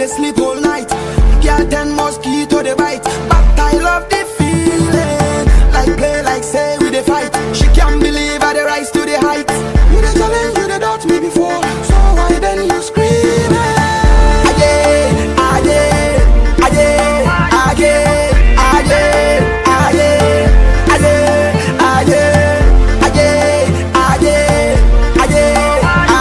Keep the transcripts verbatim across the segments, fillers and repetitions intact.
they sleep all night. Girl, then mosquito they bite, but I love the feeling. Like play, like say we they fight. She can't believe I the rise to the height. You the challenge, you the doubt me before, so why then you screaming? Agyeeei, agyeeei, agyeeei, agyeeei, agyeeei, agyeeei, agyeeei, agyeeei, agyeeei, agyeeei,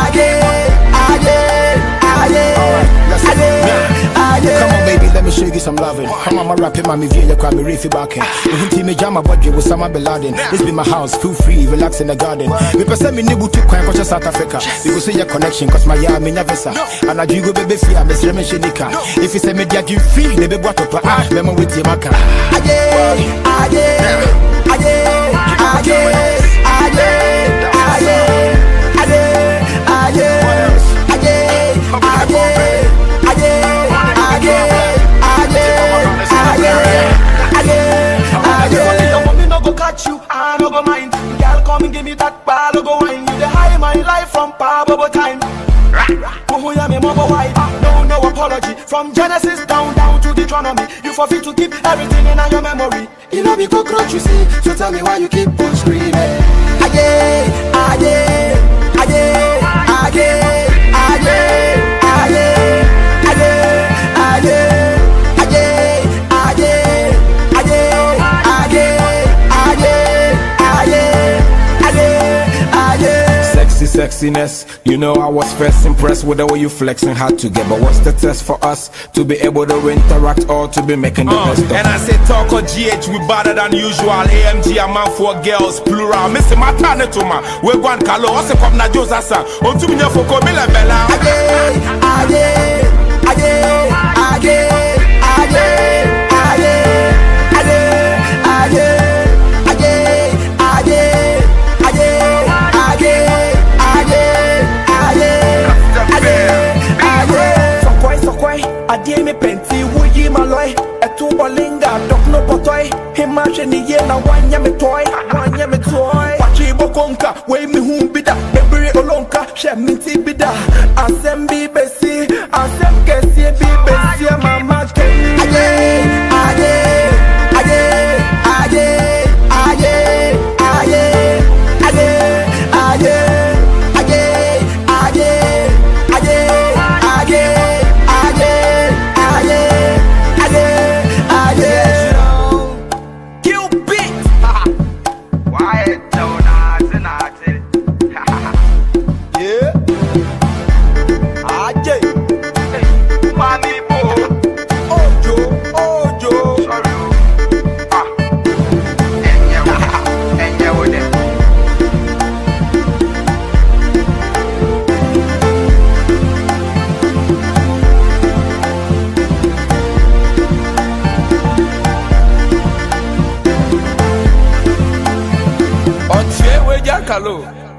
agyeeei, agyeeei. Come on, baby, let me show you some loving. Come on, my rapping, my view, you crab me reefy back in. You think me jam my body with some Bin Laden. This be my house, feel free, relax in the garden. We person me nibu to crime, cause South Africa. You will see your connection, cause my yard me never saw. And I do go baby fear, Miss Remy Shinika. If you say me dia give free, they be what up, ah, memo with your maca. Agyeeei, agyeeei, agyeeei, agyeeei, agyeeei, agyeeei, agyeeei, agyeeei, agyeeei, agyeeei, catch you, I no go mind. Girl, come and give me that ball, go wine. You the high my life from power bubble time. Who ya me mobile wide? No, no apology. From Genesis down, down to Deuteronomy. You forfeit to keep everything in your memory. You know be cockroach, you see. So tell me why you keep on screaming. Agyeeei, agyeeei, agyeeei, agyeeei, agyeeei, agyeeei, agyeeei, agyeeei, agyeeei, agyeeei, agyeeei. Sexy sexiness, you know I was first impressed with the way you flexing hard to get. But what's the test for us to be able to interact or to be making the uh, best of? And I say talk or G H, we better than usual. A M G a man for girls, plural. Missy Matane to ma, we want Kalo, also come na Josasa. On to me for Komila Bella. Agyeeei, agyeeei, agyeeei, agyeeei, agyeeei, agyeeei, agyeeei, Agyeeei me penti wuyi maloi etu bolinga dok no botoy hima sheni ye na wanya me toy wanya me toy pachi bokonka we mi hu bida ebere olonka she minti bida asem bi besi asem kesi bi besi mama ken agyeeei agyeeei agyeeei agyeeei agyeeei agyeeei agyeeei agyeeei agyeeei agyeeei agyeeei Hello.